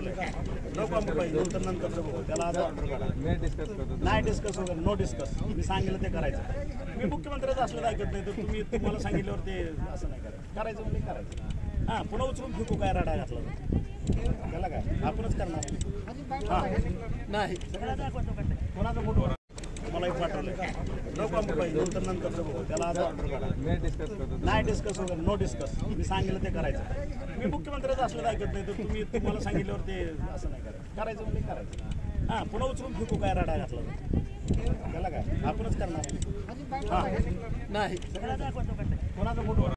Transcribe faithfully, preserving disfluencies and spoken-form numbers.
पाठवलंय नको पाहिजे नंतर नंतरचं बघू त्याला आज ऑर्डर करा नाही डिस्कस वगैरे नो डिस्कस मी सांगितलं ते करायचं मी मुख्यमंत्र्याचं असलं ऐकत नाही तर तुम्ही तुम्हाला सांगितल्यावर ते असं नाही करायचं करायचं म्हणजे करायचं हां पुन्हा उचलून फेकू काय राडा घातला त्याला काय आपणच करणार हां नाही कोणाचा फोटो मला एक पाठवलंय नको पाहिजे नंतर नंतरचं बघू त्याला आज ऑर्डर करा नाही डिस्कस वगैरे नो डिस्कस मी सांगितलं ते करायचं मी मुख्यमंत्र्याचं असलं ऐकत नाही तर तुम्ही तुम्हाला सांगितल्यावर ते असं नाही करायचं करायचं म्हणजे करायचं हां पुन्हा उचलून फेकू काय राडा घातला त्याला काय आपणच करणार हां नाही कोणाचा फोटो